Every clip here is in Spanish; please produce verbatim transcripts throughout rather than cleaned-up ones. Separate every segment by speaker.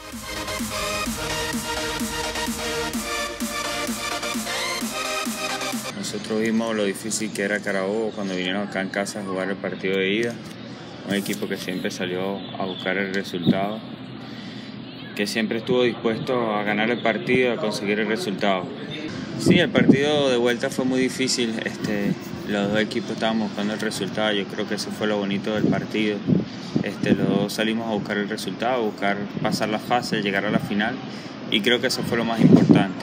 Speaker 1: Nosotros vimos lo difícil que era Carabobo cuando vinieron acá en casa a jugar el partido de ida. Un equipo que siempre salió a buscar el resultado, que siempre estuvo dispuesto a ganar el partido, a conseguir el resultado. Sí, el partido de vuelta fue muy difícil. Este, los dos equipos estaban buscando el resultado. Yo creo que eso fue lo bonito del partido. Este, los dos salimos a buscar el resultado, a buscar pasar la fase, llegar a la final. Y creo que eso fue lo más importante.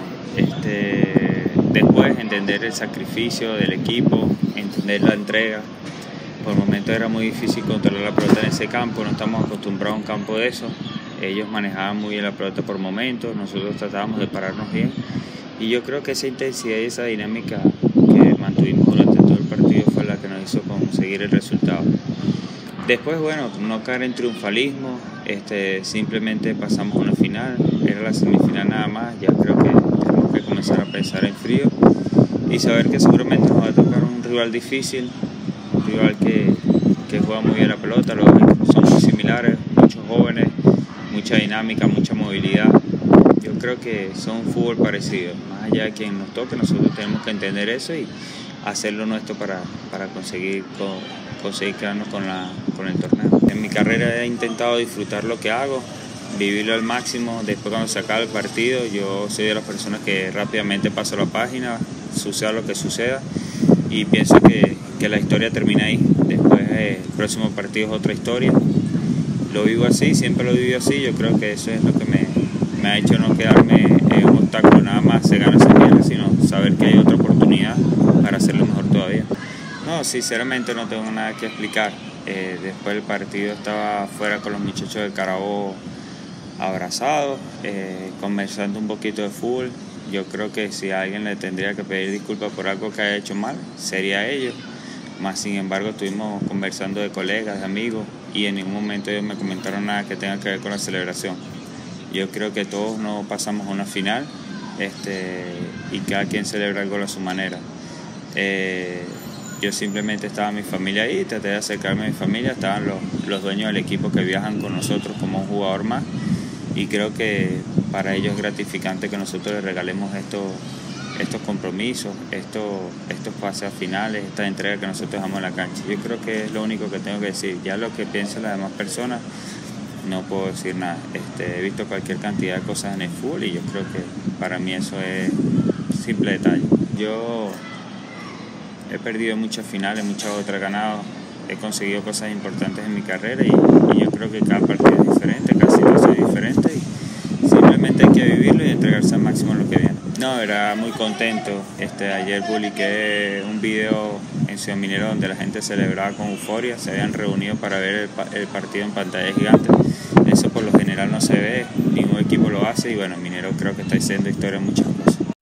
Speaker 1: Este, después entender el sacrificio del equipo, entender la entrega. Por momentos era muy difícil controlar la pelota en ese campo, no estamos acostumbrados a un campo de eso. Ellos manejaban muy bien la pelota por momentos, nosotros tratábamos de pararnos bien. Y yo creo que esa intensidad y esa dinámica que mantuvimos durante todo el partido fue la que nos hizo conseguir el resultado. Después, bueno, no caer en triunfalismo, este, simplemente pasamos una final, era la semifinal nada más. Ya creo que tenemos que comenzar a pensar en frío y saber que seguramente nos va a tocar un rival difícil, un rival que, que juega muy bien la pelota. Los equipos son muy similares, muchos jóvenes, mucha dinámica, mucha movilidad. Yo creo que son un fútbol parecido. Más allá de quien nos toque, nosotros tenemos que entender eso y hacerlo nuestro para, para conseguir, con, conseguir quedarnos con, la, con el torneo. En mi carrera he intentado disfrutar lo que hago, vivirlo al máximo. Después, cuando se acaba el partido, yo soy de las personas que rápidamente paso la página, suceda lo que suceda, y pienso que, que la historia termina ahí. Después eh, el próximo partido es otra historia. Lo vivo así, siempre lo vivo así. Yo creo que eso es lo que me, me ha hecho no quedarme en un obstáculo, nada más se gana, se pierde, sino saber que hay otra oportunidad para hacerlo mejor todavía. No, sinceramente no tengo nada que explicar. Eh, después del partido estaba afuera con los muchachos de Carabobo abrazados, eh, conversando un poquito de fútbol. Yo creo que si a alguien le tendría que pedir disculpas por algo que haya hecho mal, sería a ellos. Más sin embargo, estuvimos conversando de colegas, de amigos, y en ningún momento ellos me comentaron nada que tenga que ver con la celebración. Yo creo que todos nos pasamos a una final, este, y cada quien celebra algo a su manera. Eh, yo simplemente estaba mi familia ahí, traté de acercarme a mi familia, estaban los, los dueños del equipo que viajan con nosotros como un jugador más, y creo que para ellos es gratificante que nosotros les regalemos estos, estos compromisos, estos, estos pases finales, esta entrega que nosotros damos en la cancha. Yo creo que es lo único que tengo que decir. Ya lo que piensen las demás personas, no puedo decir nada. Este, he visto cualquier cantidad de cosas en el fútbol y yo creo que para mí eso es simple detalle. Yo he perdido muchas finales, muchas otras he ganado, he conseguido cosas importantes en mi carrera y, y yo creo que cada partido es diferente, cada situación es diferente y simplemente hay que vivirlo y entregarse al máximo en lo que viene. No, era muy contento. Este, ayer publiqué un video en Ciudad Minero donde la gente celebraba con euforia, se habían reunido para ver el, el partido en pantalla gigante. Eso por lo general no se ve, ningún equipo lo hace y bueno, Minero creo que está haciendo historia en muchas cosas.